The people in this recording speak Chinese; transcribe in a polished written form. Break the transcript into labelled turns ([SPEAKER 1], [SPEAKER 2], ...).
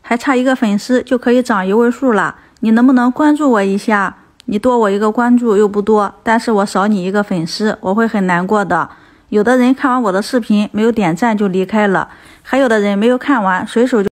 [SPEAKER 1] 还差1个粉丝就可以涨1位数了，你能不能关注我一下？你多我1个关注又不多，但是我少你1个粉丝，我会很难过的。有的人看完我的视频没有点赞就离开了，还有的人没有看完，随手就